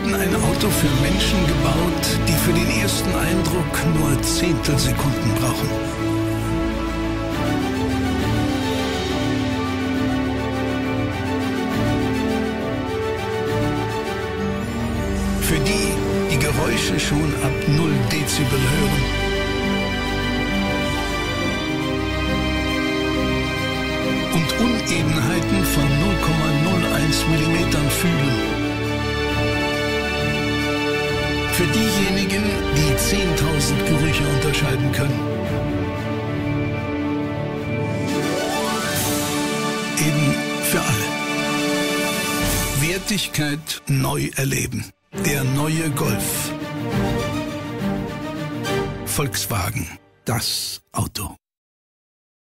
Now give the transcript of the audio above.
haben ein Auto für Menschen gebaut, die für den ersten Eindruck nur Zehntelsekunden brauchen. Für die, die Geräusche schon ab 0 Dezibel hören. Und Unebenheiten von 0,01 Millimetern fühlen. Für diejenigen, die 10.000 Gerüche unterscheiden können. Eben für alle. Wertigkeit neu erleben. Der neue Golf. Volkswagen. Das Auto.